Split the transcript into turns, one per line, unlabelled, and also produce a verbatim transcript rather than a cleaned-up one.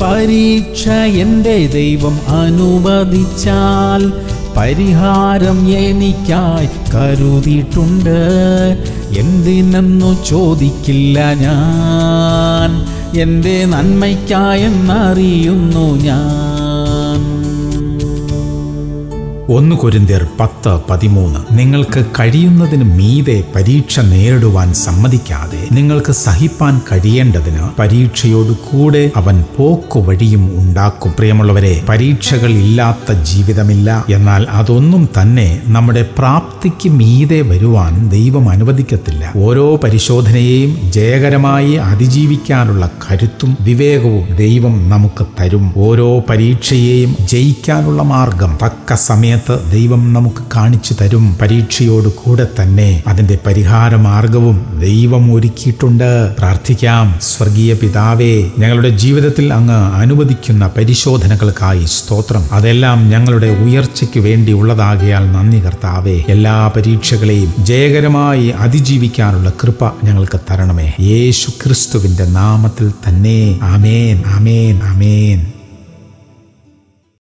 പരീക്ഷ എൻ്റെ ദൈവം അനുവദിച്ചാൽ പരിഹാരം എനിക്കായി കരുതിയിട്ടുണ്ട്. എന്തിനെന്നു ചോദിക്കില്ല ഞാൻ, എൻ്റെ നന്മയ്ക്കായെന്നറിയുന്നു ഞാൻ.
ഒന്ന് കൊരിന്ത്യർ പത്ത് പതിമൂന്ന്. നിങ്ങൾക്ക് കഴിയുന്നതിന് മീതെ പരീക്ഷ നേരിടുവാൻ സമ്മതിക്കാതെ നിങ്ങൾക്ക് സഹിപ്പാൻ കഴിയേണ്ടതിന് പരീക്ഷയോട് കൂടെ അവൻ പോക്കുവഴിയും ഉണ്ടാക്കും. പ്രിയമുള്ളവരെ, പരീക്ഷകൾ ഇല്ലാത്ത ജീവിതമില്ല. എന്നാൽ അതൊന്നും തന്നെ നമ്മുടെ പ്രാപ്തിക്ക് മീതെ വരുവാൻ ദൈവം അനുവദിക്കത്തില്ല. ഓരോ പരിശോധനയെയും ജയകരമായി അതിജീവിക്കാനുള്ള കരുത്തും വിവേകവും ദൈവം നമുക്ക് തരും. ഓരോ പരീക്ഷയെയും ജയിക്കാനുള്ള മാർഗം തക്ക സമയത്ത് ദൈവം നമുക്ക് കാണിച്ചു തരും. പരീക്ഷയോട് കൂടെ തന്നെ അതിന്റെ പരിഹാര മാർഗവും ദൈവം ഒരുക്കിയിട്ടുണ്ട്. പ്രാർത്ഥിക്കാം. സ്വർഗീയ പിതാവേ, ഞങ്ങളുടെ ജീവിതത്തിൽ അങ്ങ് അനുവദിക്കുന്ന പരിശോധനകൾക്കായി സ്തോത്രം. അതെല്ലാം ഞങ്ങളുടെ ഉയർച്ചയ്ക്ക് വേണ്ടിയുള്ളതാകയാൽ നന്ദി കർത്താവേ. എല്ലാ പരീക്ഷകളെയും ജയകരമായി അതിജീവിക്കാനുള്ള കൃപ ഞങ്ങൾക്ക് തരണമേ. യേശു ക്രിസ്തുവിന്റെ നാമത്തിൽ തന്നെ. ആമേൻ, ആമേൻ, ആമേൻ.